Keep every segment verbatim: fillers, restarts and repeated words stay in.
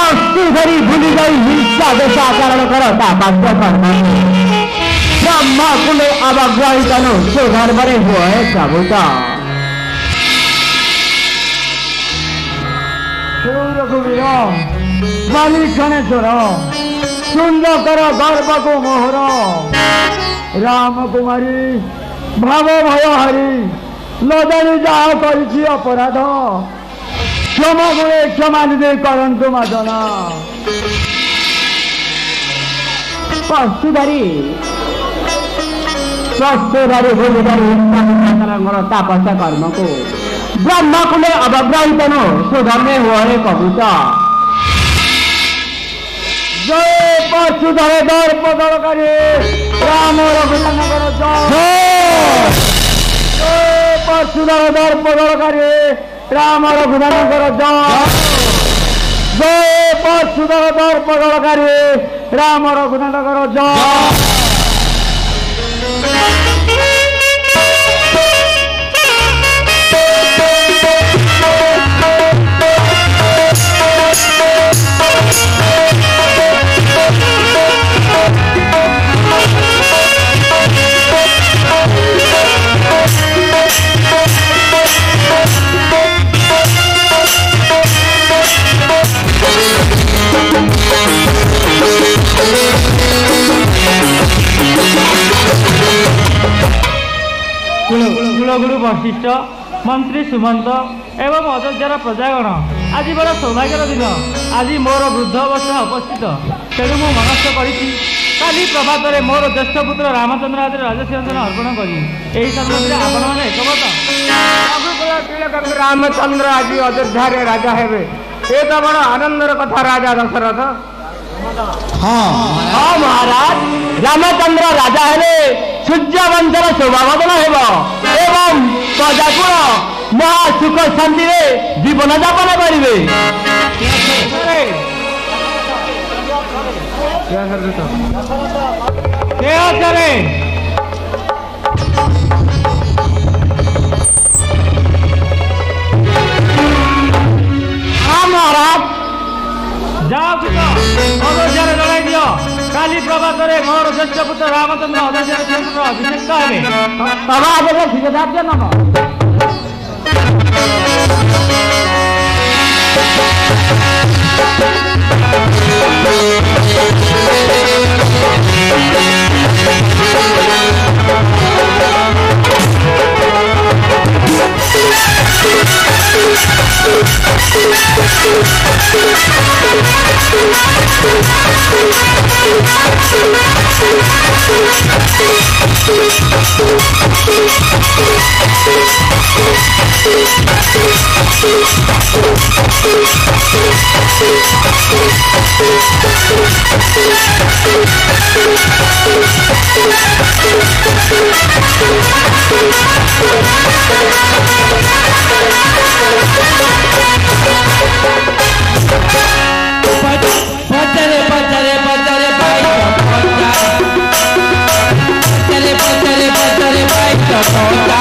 वस्तु धरी भूली गई हिंसा देशाचरण कर तापाद्य कर्म ब्रह्म कुले अवग्रहितनु सुधर्मरे हुए प्रभुता सौरकुबीर बलि क्षणेश्वर सुंदर गर्भ को मोहर राम कुमारी भाव भय हरि लजानी जहा कर अपराध क्षमा गुणे क्षमा निधे करंतु मादना वस्तुधारी वस्तुधारी भूमिधारी तापस्या कर्म को ब्रह्म कुले अवग्रहित नो सुधर्मे हुए कबूता जय पशुधर दर्प दरकारी राम रघुनगर जय जय पशुधर दर्प दरकारी राम रघुनगर जय जय पशुधर दर्प दरकारी राम रघुनगर जय कुलगुरु वशिष्ठ मंत्री सुमंत एवं अयोध्यार प्रजागण आज बड़ सौभाग्यर दिन आज मोर वृद्ध अवस्था उपस्थित तेणु मु मनस्थ करी काली प्रभात में मोर ज्येष्ठ पुत्र रामचंद्र हाथ में राजसिंहासन अर्पण करी यही संदर्भ आपण मैंने एकमत रामचंद्र आज अयोध्या राजा हेबे ये तो बड़ा आनंदर कथा राजा दशरथ हाँ हाँ महाराज रामचंद्र राजा हेले सूर्य वंशर शोभावर्धन हेब एवं प्रजाकुल महासुख शांति जीवन यापन करेंगे हाँ महाराज जाओ अयोध्या जड़ाई दियो काली प्रभात में मोर ज्येष्ठ पुत्र रामचंद्र अयोध्या अभिषेक हे नम पचरे पचरे पचरे भाई पचरे पचरे पचरे भाई पहुंचा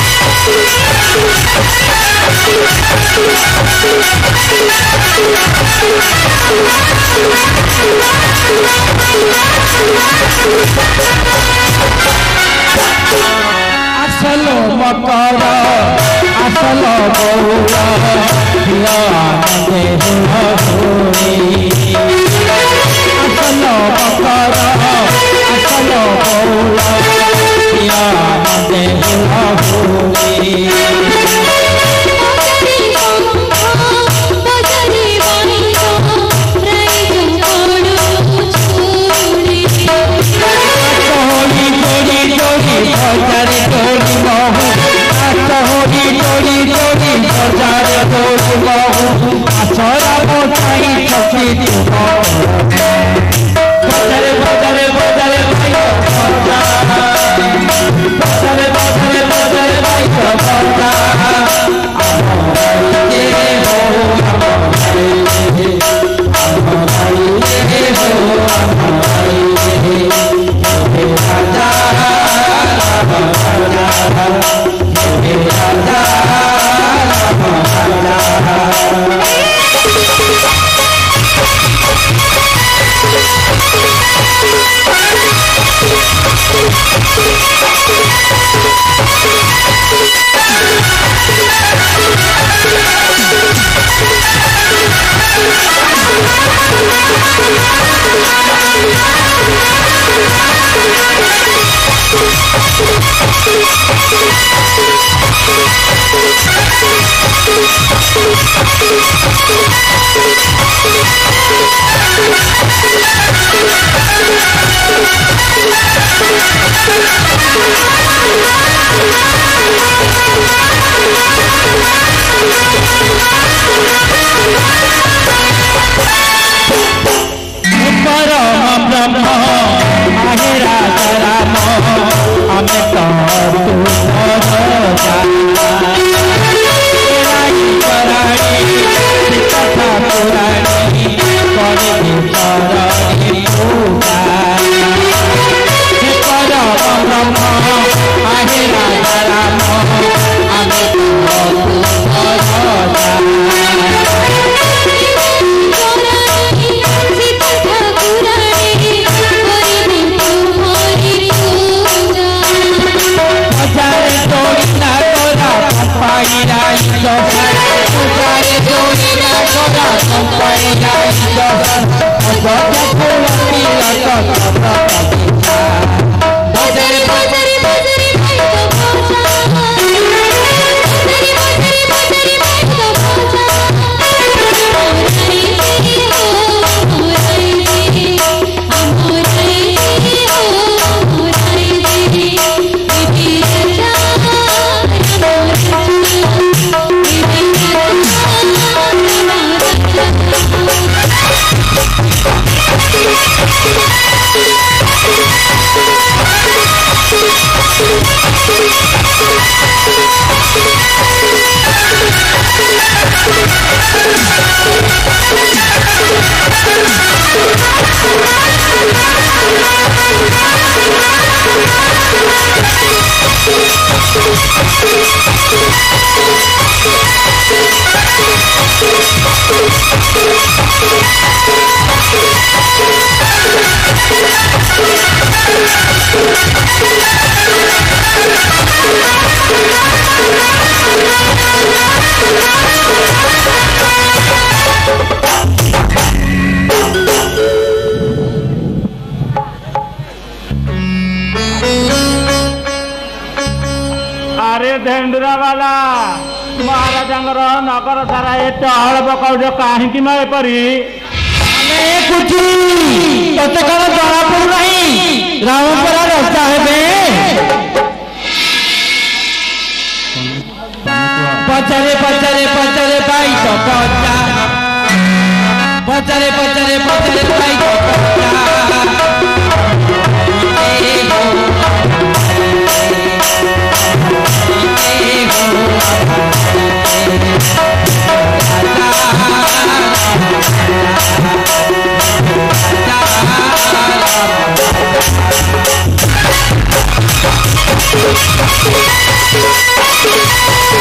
Thank you. আসলো মকর আসলো বৌলা হিয়া আনন্দে হুড়ি আসলো মকর আসলো বৌলা হিয়া আনন্দে হুড়ি धेंडुरा वाला महाराजांगर नगर सारा ये टहल पकाउज कहीं एपरी तोते कौन जरा पड़ू नहीं रामपुरा रास्ता है पचरे पचरे पचरे भाई तो पचा पचरे पचरे पचरे भाई तो पचा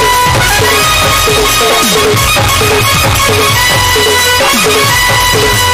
We'll be right back.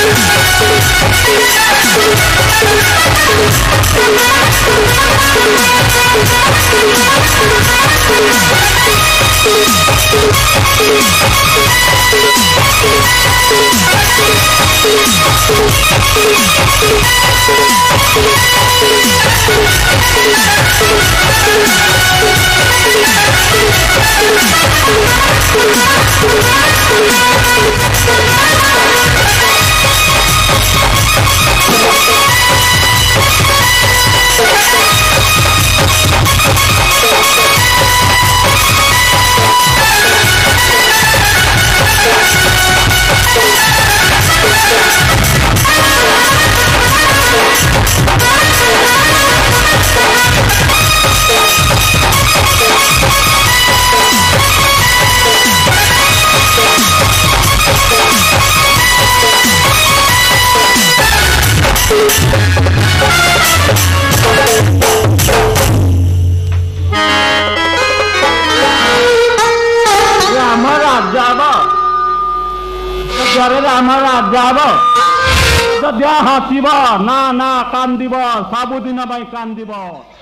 हासिब ना ना कांदिब सबुदिन कांदिब।